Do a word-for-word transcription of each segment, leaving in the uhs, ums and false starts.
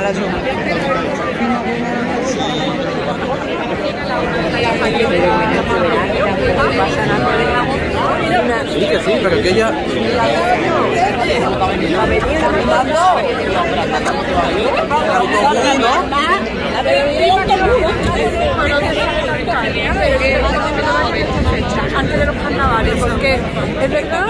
malas son. Sí, que sí, pero que ella... Antes de los carnavales, porque es verdad.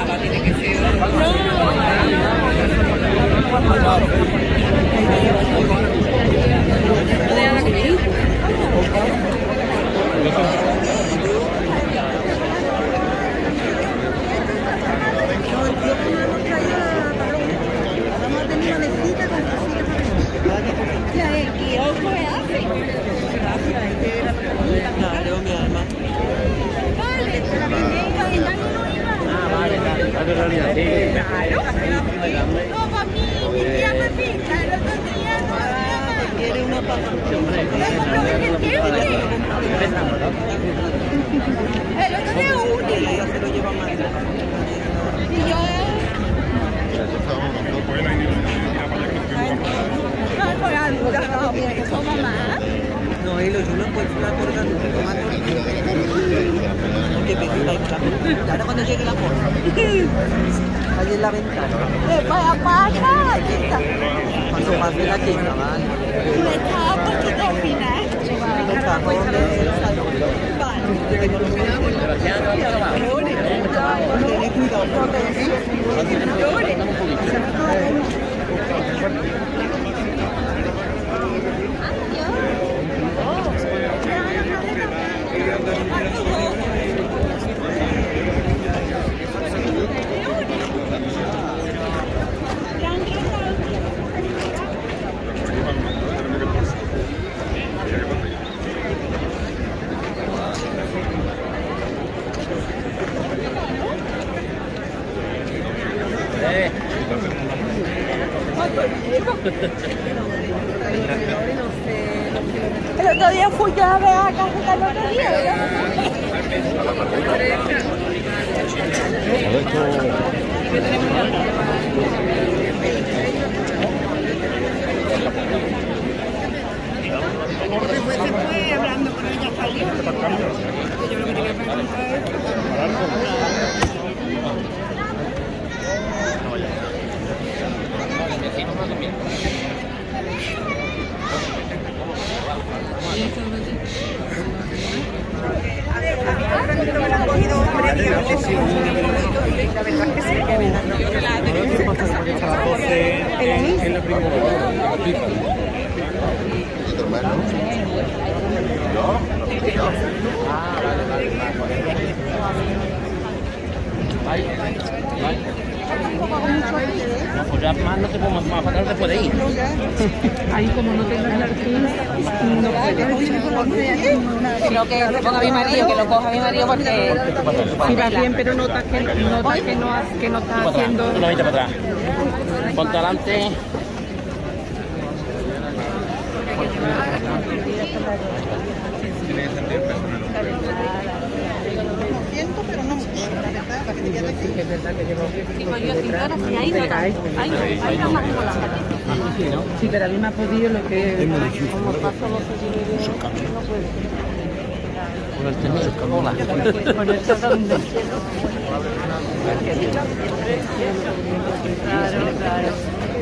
No, y los unos pues una cosa un poco más porque me gusta y ahora cuando llegue la porra ahí en la ventana ¡Eh, vaya pasa! cuando pase la chica, ¿vale? Me estaba un poquito al final. Los cajones del salón. Tened El otro día fui yo a ver a casa el otro día, ¿verdad? Fue hablando con ella salió. Yo lo que quería preguntar es... No, pues ya más no te puedo más, más para no te puede ir. Ahí como no tengas la arquín, no puedes. Creo que se ponga mi marido, que lo coja mi marido porque... Si va bien, pero notas que, nota que, no, ha- que no está haciendo... Tú lo viste para atrás. Ponte adelante. pero no mucho, la verdad, para que te quede aquí. Es verdad que llevo... Digo yo, cinco horas y ahí no tanto. Ahí no, ahí no más con la parte. Sí, pero a mí me ha podido lo que... Como paso los seguidores, no puede. Con el tema de cola. Con el sazón del cielo. Claro, claro.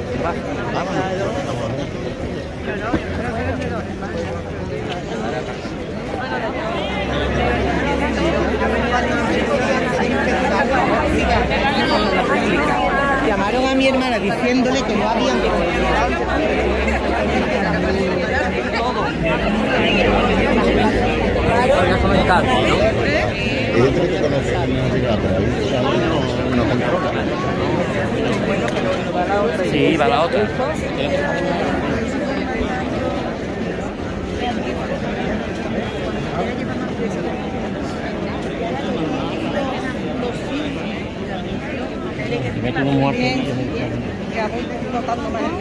Llamaron a mi hermana diciéndole que no habían Ella tiene que conocer a una amiga, pero ahí no, no controla. Sí, va la otra. Y mete uno muerto. que voy notando más.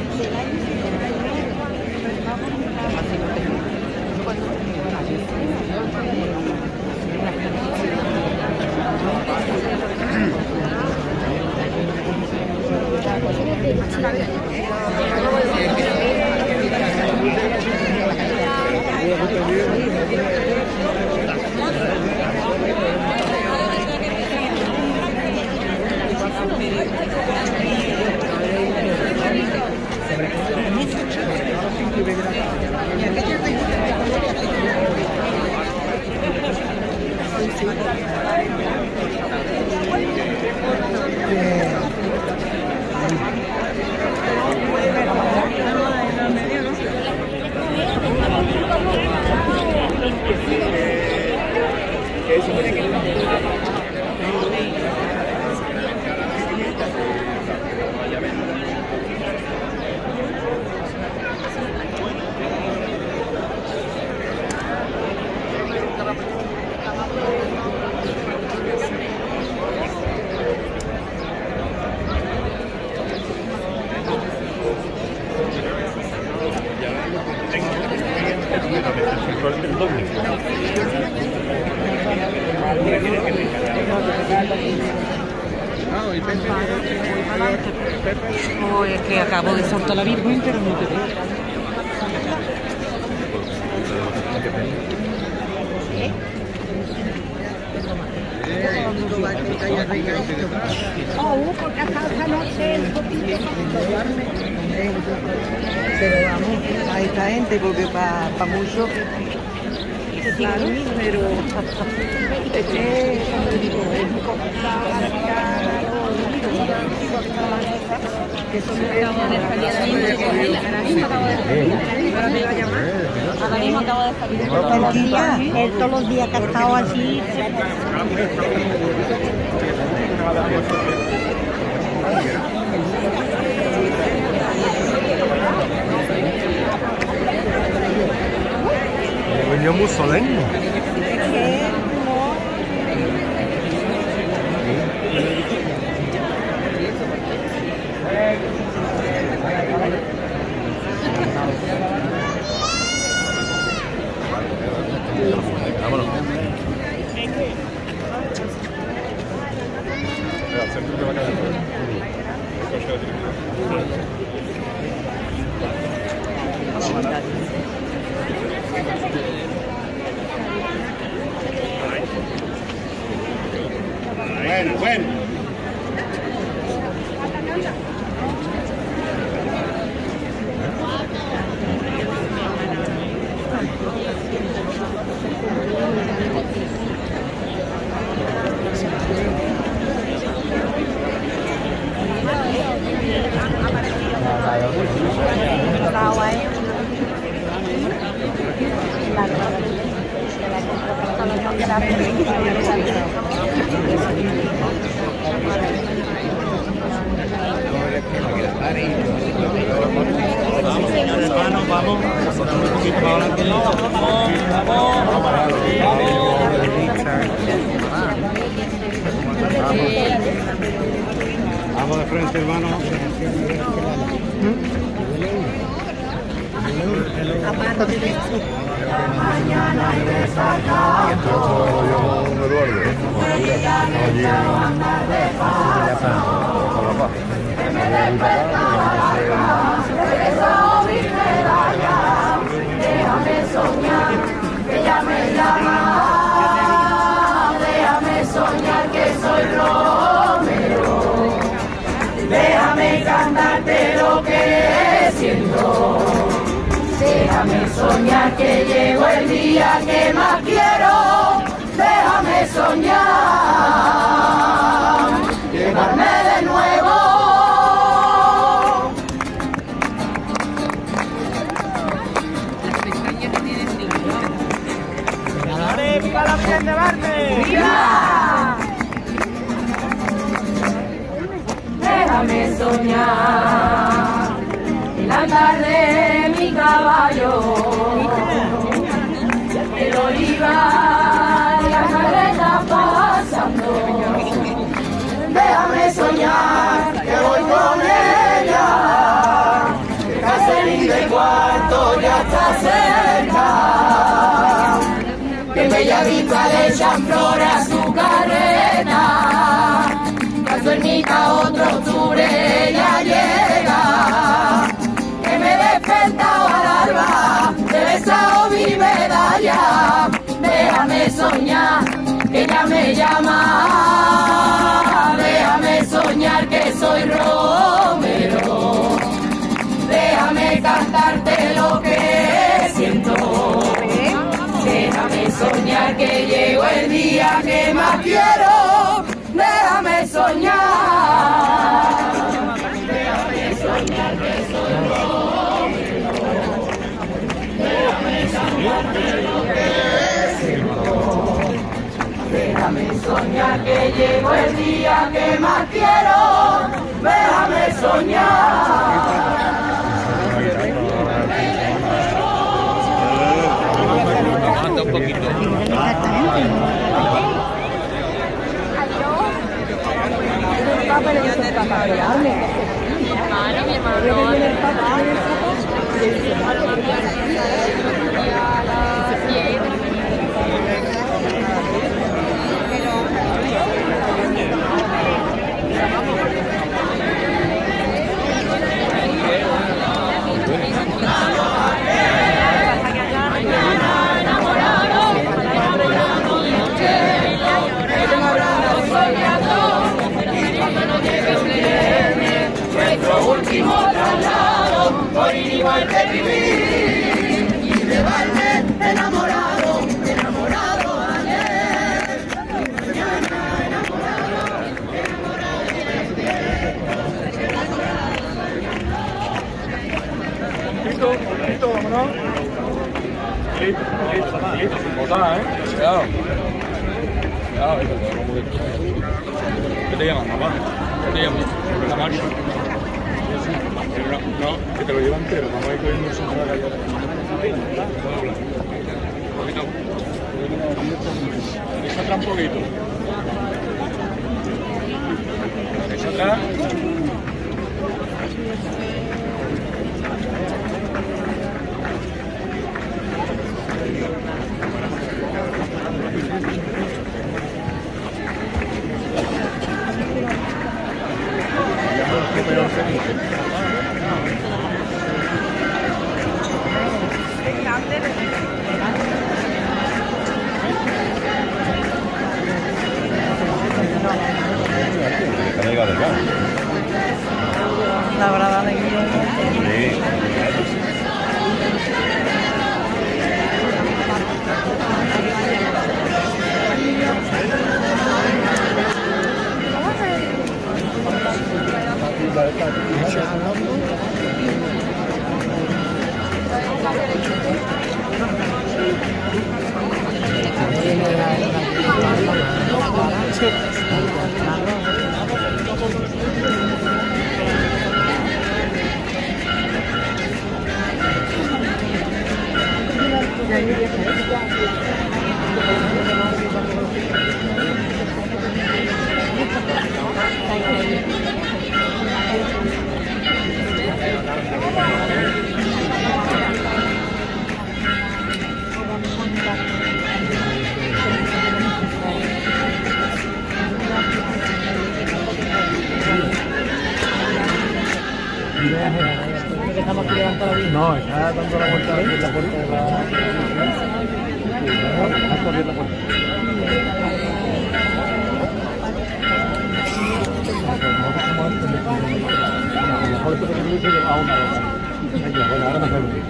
Oh, es que acabo de saltar la Virgen, pero no te veo. Oh, porque hasta esta noche el poquito Pero vamos, a esta gente, porque para pa mucho... Claro, pero es que que son de acabo de salir ahora mismo acabo de salir ahora me iba a llamar ahora mismo acabo de salir tranquila, él todos los días que ha estado así Venía muy solemne. Vámonos. Bueno, bueno. Hermanos, vamos. Un poquito más adelante. Vamos de frente, hermano. Déjame soñar, que ella me llama, déjame soñar que soy Romero, déjame cantarte lo que siento, déjame soñar que llegó el día que más quiero, déjame soñar, llevarme de nuevo. ¡Viva la Virgen de Marte! ¡Viva! Déjame soñar el andar de mi caballo, el olivar y la carreta pasando. Déjame soñar que voy con ella, que Cacerina del cuarto ya está cerca. Que Bellavista le echan flor a su carreta, que a su ermita otro octubre ya llega, que me he despertado al alba, de besado mi veda. déjame soñar, que ella me llama. Déjame soñar que soy Romero, déjame cantarte lo que siento. Déjame soñar que llegó el día que más quiero. Déjame soñar. Déjame soñar que soy Romero. Déjame cantarte lo que siento. Déjame soñar que llegó el día que más quiero. Déjame soñar. Un poquito. Último traslado, por ir igual de vivir y llevarme enamorado, enamorado ayer, mañana enamorado, enamorado Listo, listo, vámonos. Listo, listo, listo, sin botar, ¿eh? Cuidado. Cuidado, ¿qué te llamas, mamá? ¿Qué te llamas? La marcha. No, que te lo lleva entero, vamos a ir cogiendo el centro de la calle. Un poquito. Deja atrás un poquito. Deja atrás. La brava de Guillermo. No, está dando la vuelta aquí en la puerta de la... Está abierta la puerta. Mejor esto que te dice que va a una hora. Bueno, ahora me salgo.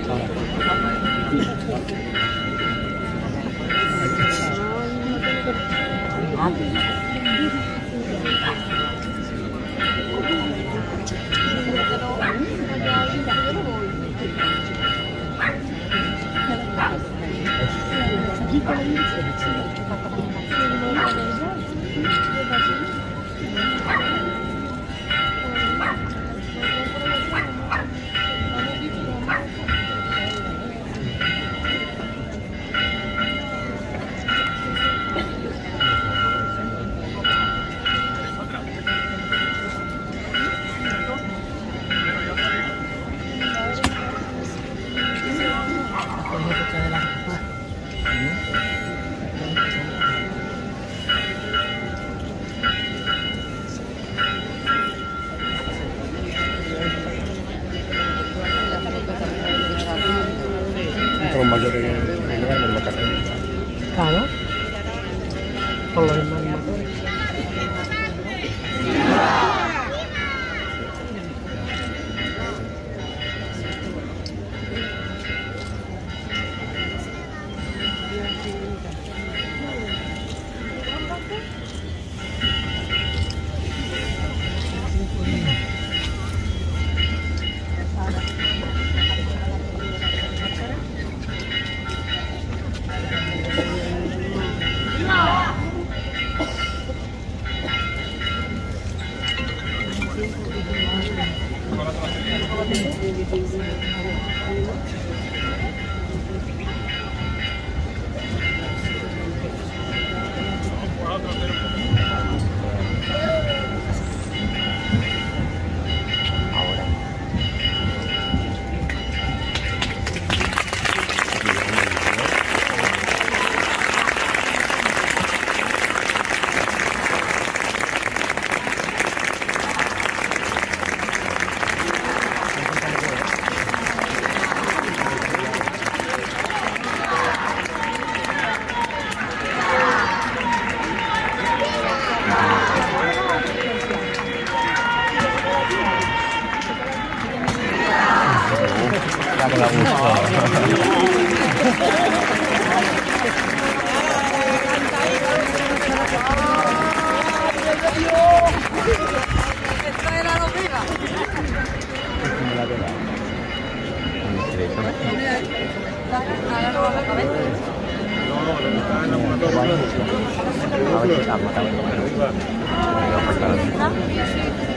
Los mayores que llevan en los carteles. Claro. Por los demás motores. La gusto. Esta era la pega. La vela. Ahora no vas a caber. A ver si estamos, estamos.